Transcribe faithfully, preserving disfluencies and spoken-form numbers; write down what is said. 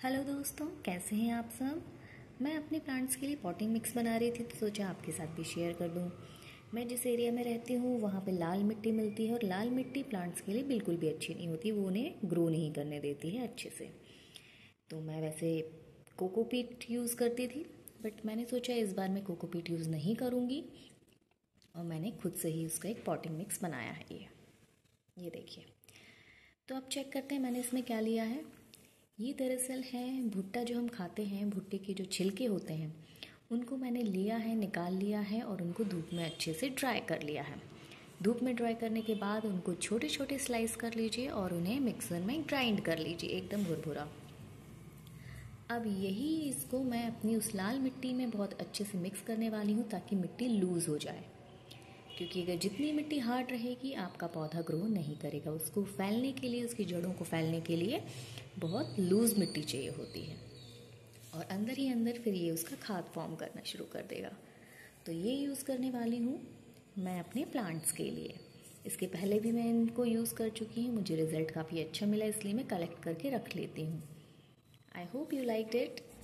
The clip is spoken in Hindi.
हेलो दोस्तों, कैसे हैं आप सब। मैं अपने प्लांट्स के लिए पॉटिंग मिक्स बना रही थी तो सोचा आपके साथ भी शेयर कर दूं। मैं जिस एरिया में रहती हूँ वहाँ पे लाल मिट्टी मिलती है और लाल मिट्टी प्लांट्स के लिए बिल्कुल भी अच्छी नहीं होती, वो उन्हें ग्रो नहीं करने देती है अच्छे से। तो मैं वैसे कोकोपीट यूज़ करती थी, बट मैंने सोचा इस बार मैं कोकोपीट यूज़ नहीं करूँगी और मैंने खुद से ही उसका एक पॉटिंग मिक्स बनाया है। ये ये देखिए। तो अब चेक करते हैं मैंने इसमें क्या लिया है। ये दरअसल है भुट्टा, जो हम खाते हैं, भुट्टे के जो छिलके होते हैं उनको मैंने लिया है, निकाल लिया है और उनको धूप में अच्छे से ड्राई कर लिया है। धूप में ड्राई करने के बाद उनको छोटे छोटे स्लाइस कर लीजिए और उन्हें मिक्सर में ग्राइंड कर लीजिए एकदम भुरभुरा। अब यही इसको मैं अपनी उस लाल मिट्टी में बहुत अच्छे से मिक्स करने वाली हूँ ताकि मिट्टी लूज़ हो जाए, क्योंकि अगर जितनी मिट्टी हार्ड रहेगी आपका पौधा ग्रो नहीं करेगा। उसको फैलने के लिए, उसकी जड़ों को फैलने के लिए बहुत लूज़ मिट्टी चाहिए होती है और अंदर ही अंदर फिर ये उसका खाद फॉर्म करना शुरू कर देगा। तो ये यूज़ करने वाली हूँ मैं अपने प्लांट्स के लिए। इसके पहले भी मैं इनको यूज़ कर चुकी हूँ, मुझे रिज़ल्ट काफ़ी अच्छा मिला, इसलिए मैं कलेक्ट करके रख लेती हूँ। I hope you liked it.